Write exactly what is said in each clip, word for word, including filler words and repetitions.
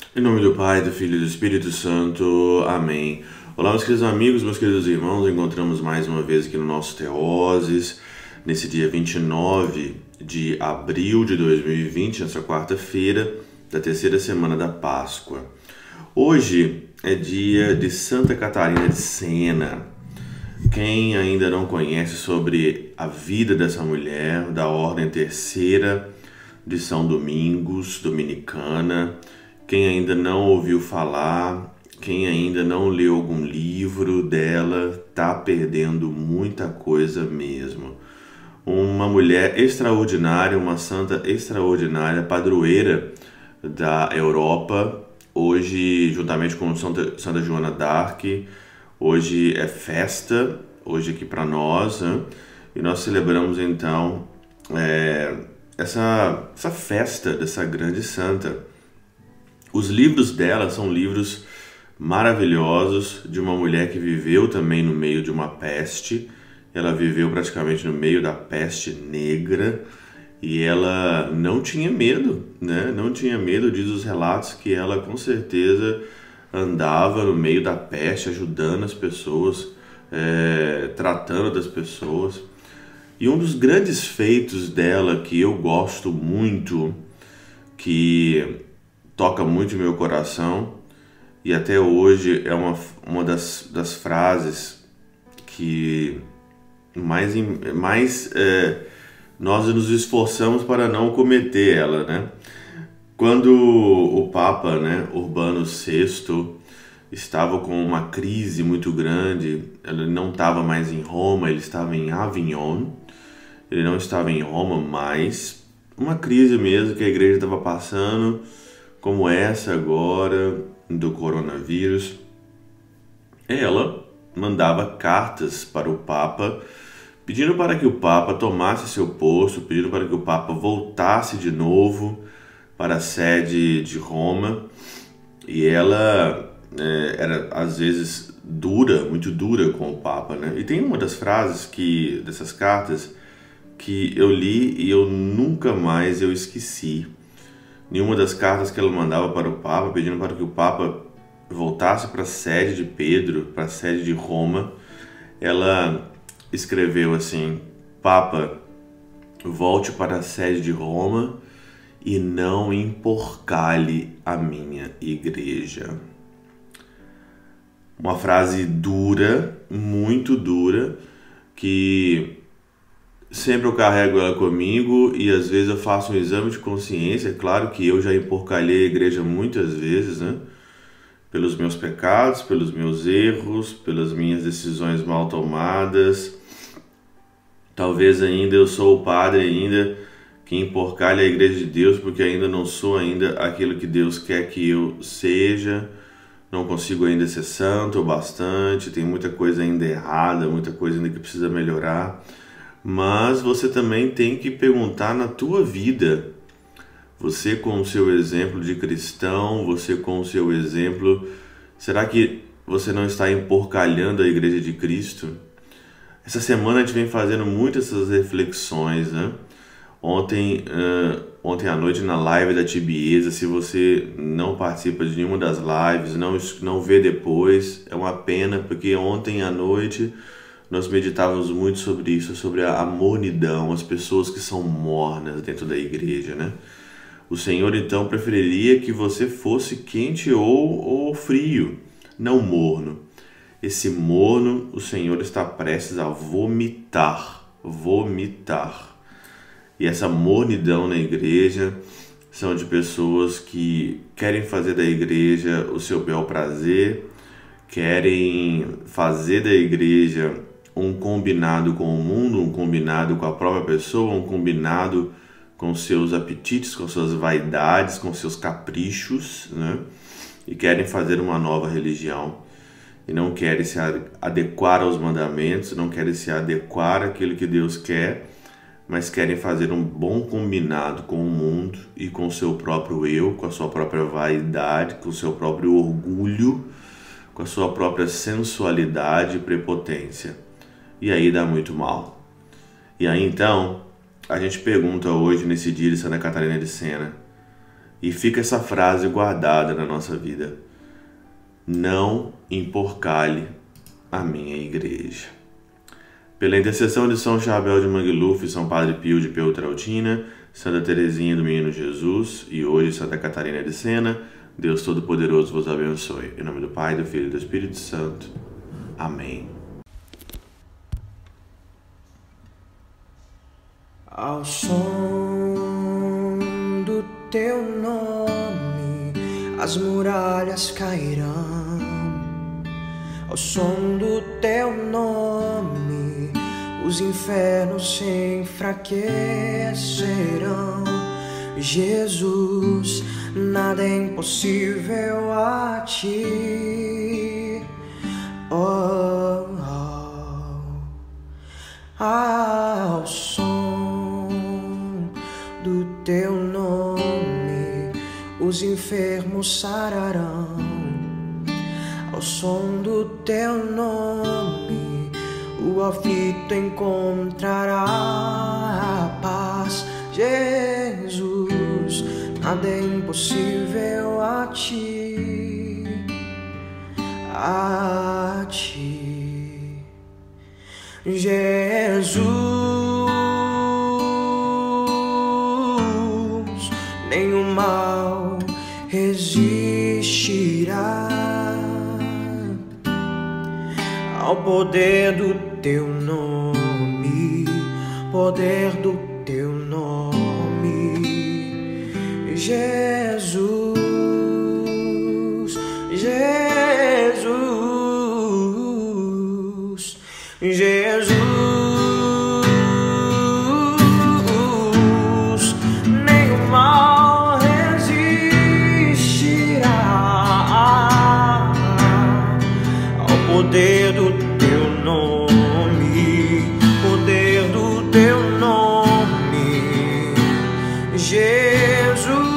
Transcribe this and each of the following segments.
Em nome do Pai, do Filho e do Espírito Santo. Amém. Olá, meus queridos amigos, meus queridos irmãos. Encontramos mais uma vez aqui no nosso Teoses, nesse dia vinte e nove de abril de dois mil e vinte, nessa quarta-feira da terceira semana da Páscoa. Hoje é dia de Santa Catarina de Sena. Quem ainda não conhece sobre a vida dessa mulher, da Ordem Terceira de São Domingos, dominicana, quem ainda não ouviu falar, quem ainda não leu algum livro dela, tá perdendo muita coisa mesmo. Uma mulher extraordinária, uma santa extraordinária, padroeira da Europa, hoje juntamente com Santa, Santa Joana d'Arc, hoje é festa, hoje aqui para nós, né? E nós celebramos então é, essa, essa festa dessa grande santa. Os livros dela são livros maravilhosos de uma mulher que viveu também no meio de uma peste. Ela viveu praticamente no meio da peste negra e ela não tinha medo, né? Não tinha medo, diz os relatos que ela com certeza andava no meio da peste, ajudando as pessoas, é, tratando das pessoas. E um dos grandes feitos dela que eu gosto muito, que toca muito meu coração e até hoje é uma, uma das, das frases que mais, mais é, nós nos esforçamos para não cometer ela, né? Quando o Papa, né, Urbano sexto estava com uma crise muito grande, ele não estava mais em Roma, ele estava em Avignon, ele não estava em Roma mais, uma crise mesmo que a igreja estava passando, como essa agora do coronavírus. Ela mandava cartas para o Papa, pedindo para que o Papa tomasse seu posto, pedindo para que o Papa voltasse de novo para a sede de Roma. E ela é, era às vezes dura, muito dura com o Papa, né? E tem uma das frases que dessas cartas que eu li e eu nunca mais eu esqueci. Nenhuma das cartas que ela mandava para o Papa, pedindo para que o Papa voltasse para a sede de Pedro, para a sede de Roma, ela escreveu assim: Papa, volte para a sede de Roma e não emporcalhe a minha igreja. Uma frase dura, muito dura, que sempre eu carrego ela comigo e às vezes eu faço um exame de consciência. Claro que eu já emporcalhei a igreja muitas vezes, né? Pelos meus pecados, pelos meus erros, pelas minhas decisões mal tomadas. Talvez ainda eu sou o padre ainda que emporcalha a igreja de Deus porque ainda não sou ainda aquilo que Deus quer que eu seja. Não consigo ainda ser santo o bastante, tem muita coisa ainda errada, muita coisa ainda que precisa melhorar. Mas você também tem que perguntar na tua vida, você com o seu exemplo de cristão, você com o seu exemplo, será que você não está emporcalhando a igreja de Cristo? Essa semana a gente vem fazendo muitas essas reflexões, né? Ontem, uh, ontem à noite na live da Tibieza, se você não participa de nenhuma das lives, não, não vê depois, é uma pena, porque ontem à noite nós meditávamos muito sobre isso, sobre a mornidão, as pessoas que são mornas dentro da igreja, né? O Senhor então preferiria que você fosse quente ou, ou frio, não morno. Esse morno, o Senhor está prestes a vomitar, vomitar. E essa mornidão na igreja são de pessoas que querem fazer da igreja o seu bel prazer, querem fazer da igreja um combinado com o mundo, um combinado com a própria pessoa, um combinado com seus apetites, com suas vaidades, com seus caprichos, né? E querem fazer uma nova religião. E não querem se adequar aos mandamentos, não querem se adequar àquilo que Deus quer, mas querem fazer um bom combinado com o mundo e com o seu próprio eu, com a sua própria vaidade, com o seu próprio orgulho, com a sua própria sensualidade e prepotência. E aí dá muito mal. E aí então, a gente pergunta hoje, nesse dia de Santa Catarina de Sena, E fica essa frase guardada na nossa vida: não emporcalhe a minha igreja. Pela intercessão de São Chabel de Mangluf, São Padre Pio de Peltrautina, Santa Teresinha do Menino Jesus e hoje Santa Catarina de Sena, Deus Todo-Poderoso vos abençoe. Em nome do Pai, do Filho e do Espírito Santo. Amém. Ao som do teu nome, as muralhas cairão. Ao som do teu nome, os infernos se enfraquecerão. Jesus, nada é impossível a ti. Oh, oh. Ao som do teu nome, os enfermos sararão. Ao som do teu nome, o aflito encontrará a paz. Jesus, nada é impossível a ti, a ti. Jesus, nenhum mal resistirá ao poder do teu nome, poder do teu nome. Jesus, Jesus, Jesus, nenhum mal resistirá ao poder do teu nome, poder do teu nome, Jesus.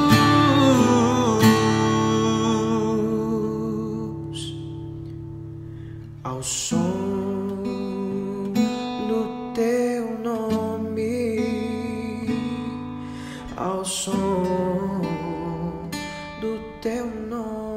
Ao som do teu nome, ao som do teu nome.